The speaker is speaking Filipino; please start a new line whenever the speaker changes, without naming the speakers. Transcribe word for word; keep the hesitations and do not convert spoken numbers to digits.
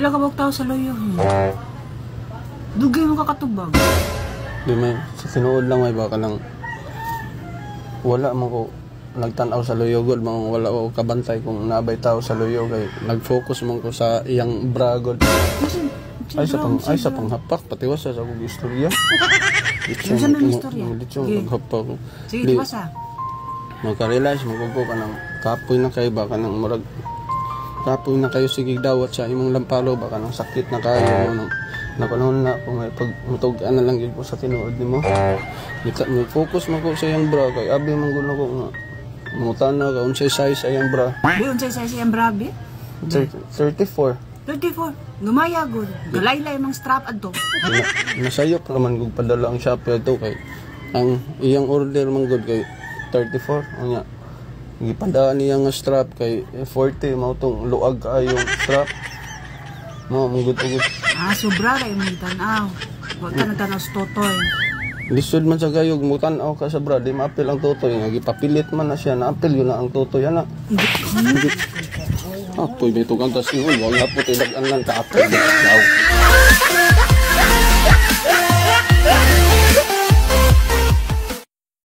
Pila ka bang tao sa loyo? Hmm. Dugay mo kakatubag.
Di may, sa tinuod lang may baka nang wala mo ko nagtanaw sa luyogod, mga wala ko kabantay kung nabay tao sa luyog kay nag-focus mo ko sa iyang bragod. Ay sa pang ay sa panghapak patiwas sa akong istorya.
Yung sa mga istorya.
Dito maghapak.
Sige, basa.
Magka-realize mo ko ka nang kapoy na kay baka nang murag kapoy na kayo sige dawat sa imong lampalo baka nang sakit na kayo nang nakunon na kung may pagmutugan na lang yun po sa tinuod ni mo. Focus mo ko sa iyang bra kay abi mong gulo ko nga mungutan na ka unsay size sa iyang bra.
Di unsay size sa iyang bra bi?
thirty-four.
thirty-four. Gumaya gud. Galaylay mang strap adto.
Nasayop naman gud padala ang Shopee ato kay ang iyang order man gud kay thirty-four unya. Gipadaan niya nga strap kay forty mao tong luag kaayo strap. Mo mong gud ugod.
Ah, sobra kay mo tan-aw. Wa ka nagtanaw sa totoy.
Lisod man sa gayog mo tan-aw ka sa bra, di maapil ang totoy nga gipapilit man na siya, naapil yun na ang totoy ana. Ah, pwede ito kang tas yun, wag nga po tilagan lang ka apil.